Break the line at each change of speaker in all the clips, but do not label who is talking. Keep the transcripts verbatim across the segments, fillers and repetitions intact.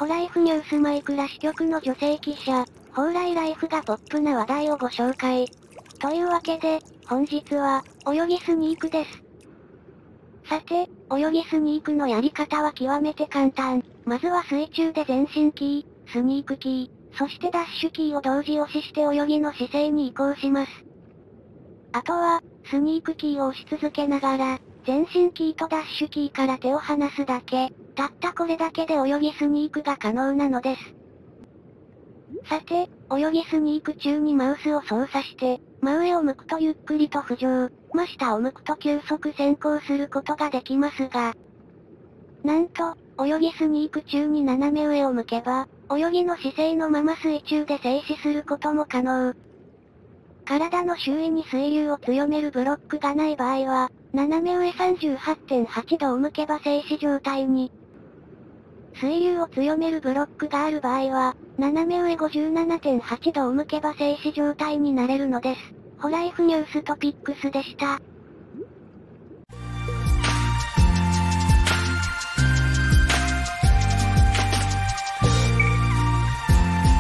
ライフニュースマイクラ支局の女性記者、蓬莱ライフがポップな話題をご紹介。というわけで、本日は、泳ぎスニークです。さて、泳ぎスニークのやり方は極めて簡単。まずは水中で前進キー、スニークキー、そしてダッシュキーを同時押しして泳ぎの姿勢に移行します。あとは、スニークキーを押し続けながら、前進キーとダッシュキーから手を離すだけ。たったこれだけで泳ぎスニークが可能なのです。さて、泳ぎスニーク中にマウスを操作して、真上を向くとゆっくりと浮上、真下を向くと急速潜行することができますが、なんと、泳ぎスニーク中に斜め上を向けば、泳ぎの姿勢のまま水中で静止することも可能。体の周囲に水流を強めるブロックがない場合は、斜め上 さんじゅうはちてんはち 度を向けば静止状態に。水流を強めるブロックがある場合は、斜め上 ごじゅうななてんはち 度を向けば静止状態になれるのです。ホライフニューストピックスでした。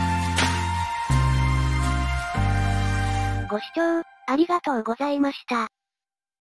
ご視聴、ありがとうございました。